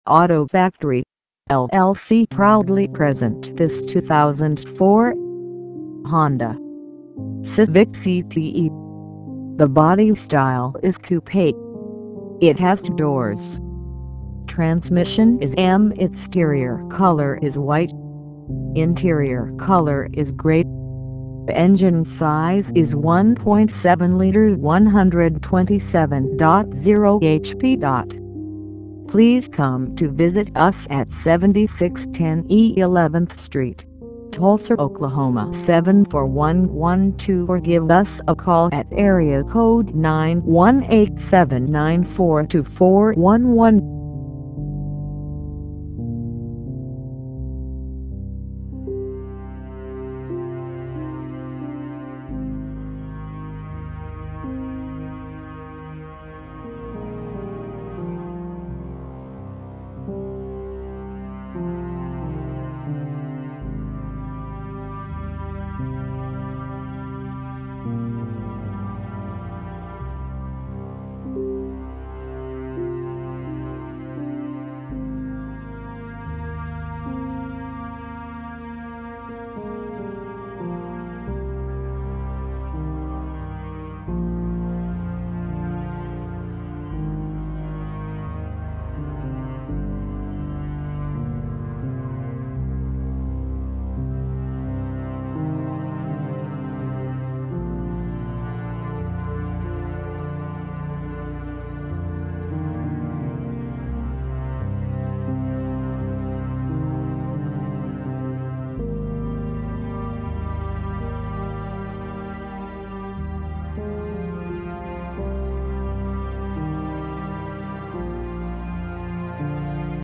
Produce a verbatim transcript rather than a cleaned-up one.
Auto Factory, L L C proudly present this two thousand four Honda Civic C P E. The body style is coupe. It has two doors. Transmission is A M. Exterior color is white. Interior color is gray. Engine size is one point seven liters, one hundred twenty-seven point zero H P. Please come to visit us at seventy-six ten E eleventh Street, Tulsa, Oklahoma seven four one one two, or give us a call at area code nine one eight, seven nine four, two four one one.